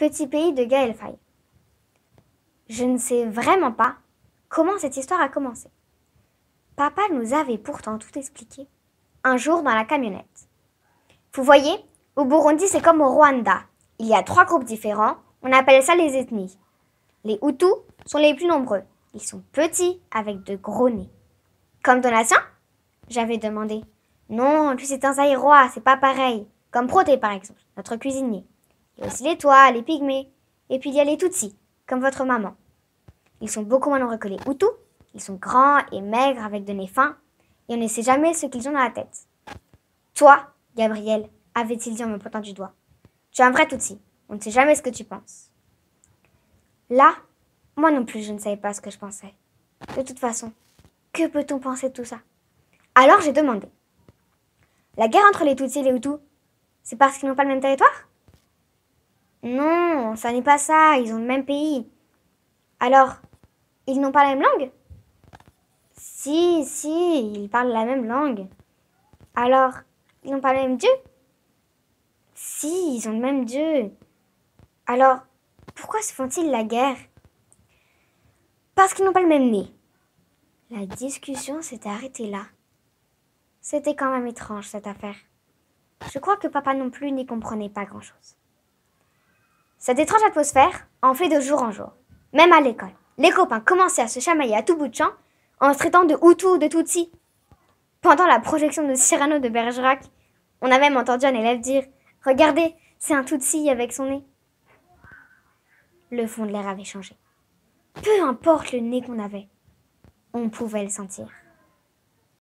petit pays de Gaël Faye. Je ne sais vraiment pas comment cette histoire a commencé. Papa nous avait pourtant tout expliqué un jour dans la camionnette. Vous voyez, au Burundi, c'est comme au Rwanda. Il y a 3 groupes différents, on appelle ça les ethnies. Les Hutus sont les plus nombreux. Ils sont petits avec de gros nez. Comme Donatien? J'avais demandé. Non, lui c'est un Zaïrois, c'est pas pareil. Comme Proté par exemple, notre cuisinier. Il y a aussi les Tois, les Pygmées. Et puis il y a les Tutsis, comme votre maman. Ils sont beaucoup moins nombreux que les Hutus. Ils sont grands et maigres avec de nez fins. Et on ne sait jamais ce qu'ils ont dans la tête. Toi, Gabriel, avait-il dit en me pointant du doigt. Tu es un vrai Tutsi. On ne sait jamais ce que tu penses. Là, moi non plus, je ne savais pas ce que je pensais. De toute façon, que peut-on penser de tout ça? Alors j'ai demandé. La guerre entre les Tutsis et les Hutus, c'est parce qu'ils n'ont pas le même territoire? Non, ça n'est pas ça, ils ont le même pays. Alors, ils n'ont pas la même langue? Si, ils parlent la même langue. Alors, ils n'ont pas le même Dieu? Si, ils ont le même Dieu. Alors, pourquoi se font-ils la guerre? Parce qu'ils n'ont pas le même nez. La discussion s'était arrêtée là. C'était quand même étrange, cette affaire. Je crois que papa non plus n'y comprenait pas grand-chose. Cette étrange atmosphère en fait de jour en jour. Même à l'école, les copains commençaient à se chamailler à tout bout de champ en se traitant de Hutu ou de Tutsi. Pendant la projection de Cyrano de Bergerac, on a même entendu un élève dire « Regardez, c'est un Tutsi avec son nez ». Le fond de l'air avait changé. Peu importe le nez qu'on avait, on pouvait le sentir.